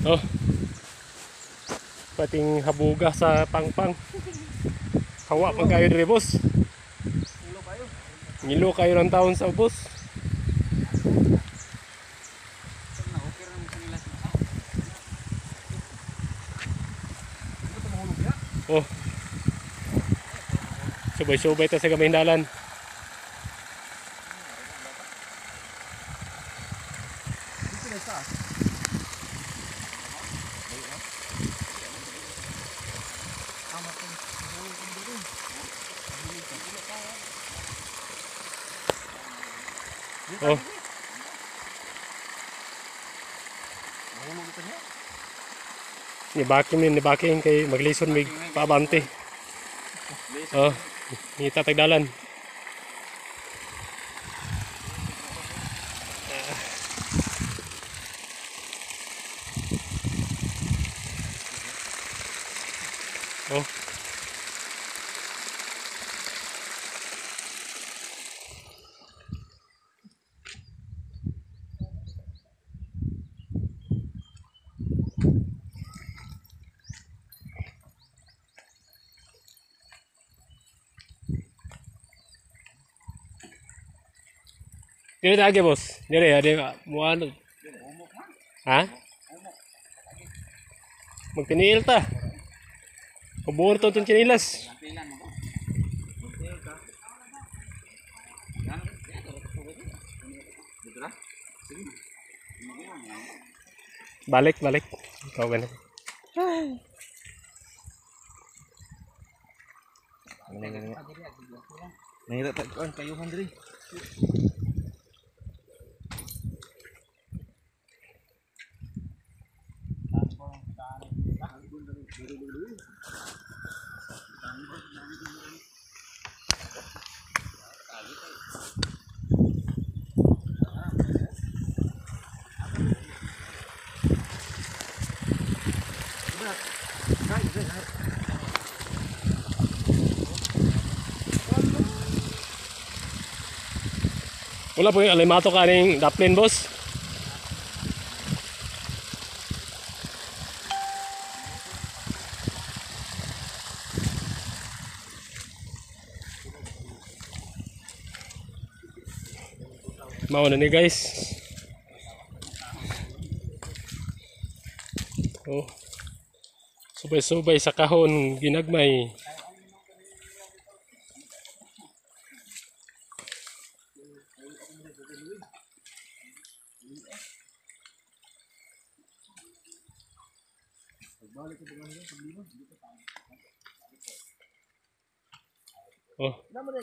Oh, pating habuga sa pangpang. Hawa pang kayo dire boss. Ngilo kayo ng taon sa ubos. Oh. Subay-subay ta sa gamay dalan. Oh. Ni bakin kay maglison mig paabante. Oh, ni tatagdalan. Oh. Dire lagi bos. Dire ada mo ano. Ha? Magtiniil ta. Pabuor to itong chinilas. Balik, balik. Ikaw ganun. Nahirap tak kayuhan diri. Wala po yung alimato kaning daplin boss. Mauna ni guys. Oh. Subay-subay sa kahon ginagmay. Oh.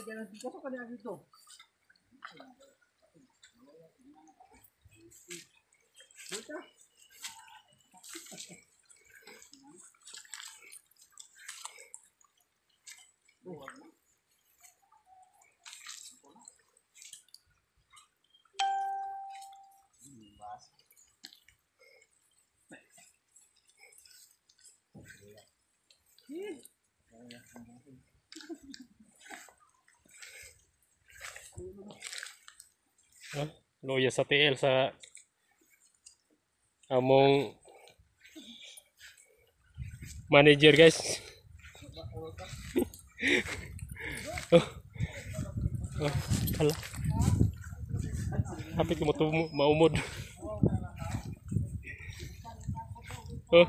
Loya sa TL sa among manager guys. Oh. Oh, hala. Hapit ko maumod. Oh.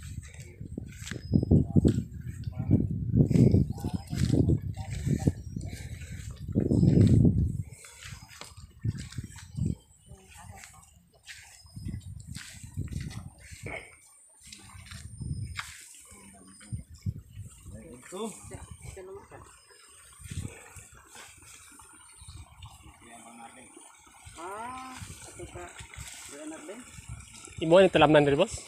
Imo ni talamnan diri boss.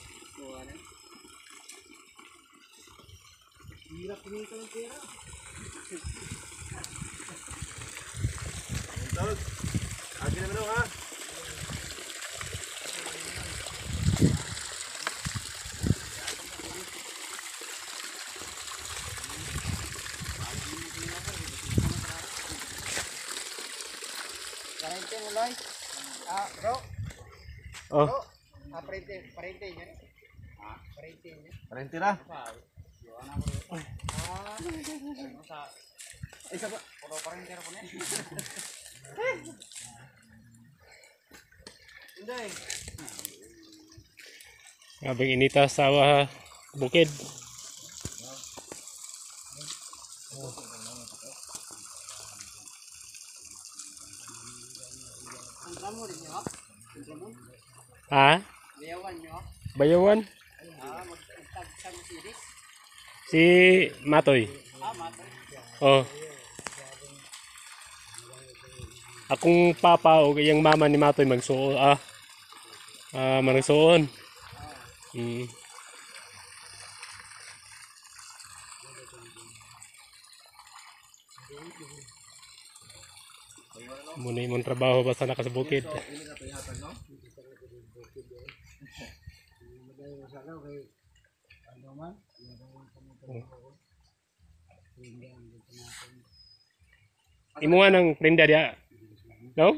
Hirap kumita ng pera. Akin naman ha. Parente mo, Loy. Bro. Oh. Parente yan. Parentira. Isa pa. Parentira po na. Hindi. Abang inita sa bukid. Ha? Bayawan? Si Matoy. Oh. Akong papa o yung mama ni Matoy magsuon. Magsuon. Muna imong trabaho basta nakasabukid. Imo nga ng prenda dia. No?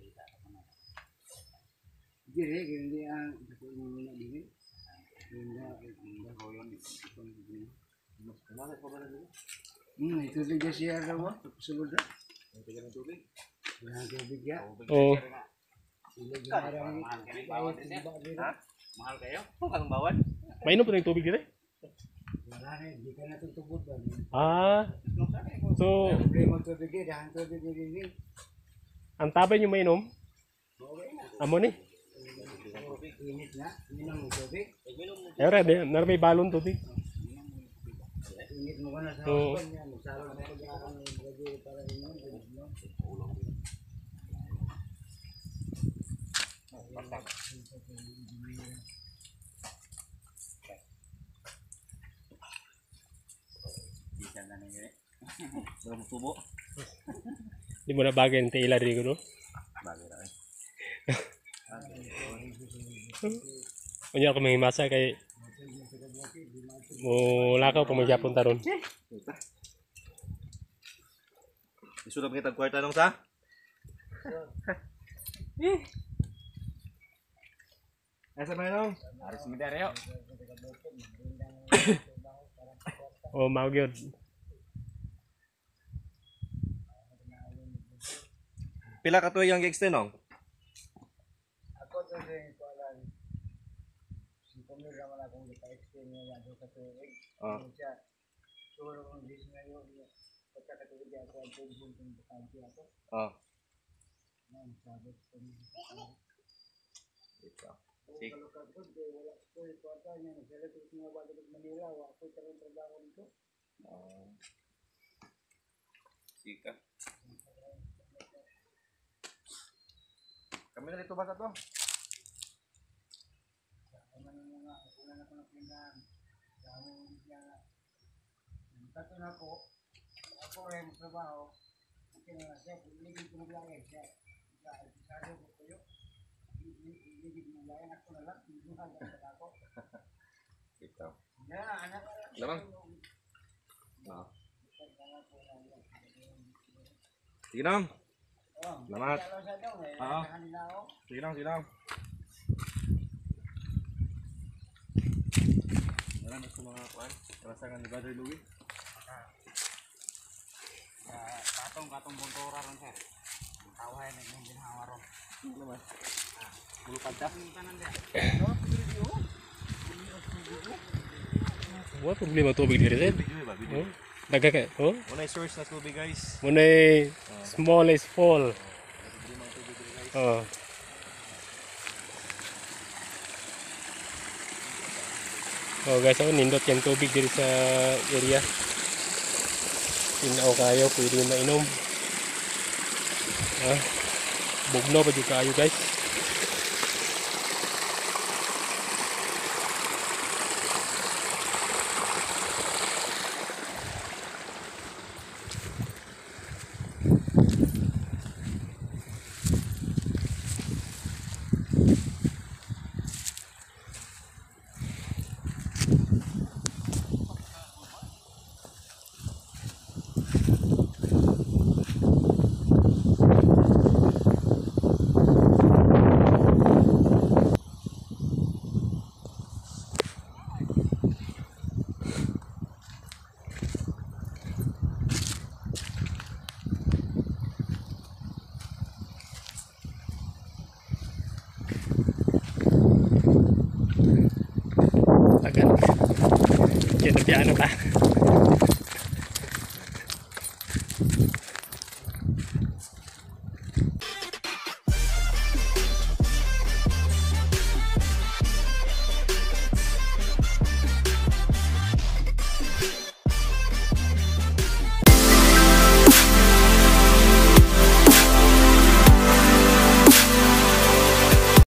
Itu juga siya daw sulod. Oh. Mahal kayo? Kung bawal. Mainom po ng tubig dito? Wala na, hindi ka na tutubod ba? So, Problema tubig eh, dahan tubig eh. ang tabay nyo mainom? Amo ni? Init na, minum mo tubig. Ayun, may balon tubig. Init mo ka na sa Oo. hapon yan. Magsalog na kaya ang lagi para inyo. Belum tubo. Di mo na bagay ng tila rin ko, no? Bagay na. Kanya ako may masa kay mula ka kung magyapon taron. Isulap kita kwarta nung sa? Asa ba nung? Aris Midario. O, magyod. Pila ka tuig ang gi-extend nung? Ako to din ko alam. Si kumir naman akong ipa-extend niya do sa tuig. Siya. Siguro kung dis ngayon pagkakatuig ako ang tuig kung bakante ako. Nang sabi ko Ito. sige. Kalau kapag wala ko ito ata niya nagsalat ko nga balik sa Manila, wa ko tarong trabaho dito. Sika. Kami na dito ba sa to? Sama na nga ako na ako ng pinang. Dami niya. Tato na ko. Ako rin trabaho. Okay na siya, hindi ko maglagay siya. Sabi ko kayo. Hindi ko maglagay ako na lang. Hindi ko hanggang ako. Ito. Anak. Lamang. Sige nang. Salamat. Sige lang, sige lang. Salamat sa mga kuan. Rasakan ni Brother Louie. Katong buntura ron sir. Taway na yung ginhawa ron. Ano ba? Mulupad ka? What problema tubig dito, Red? Video ba? Video. Daga ka, oh? Muna source na tubig guys. Muna small is full. Oh. Oh guys, nindot yung tubig dito sa area. Tinaw kayo, pwede mainom. Bugno pa dito kayo guys. Piano ka.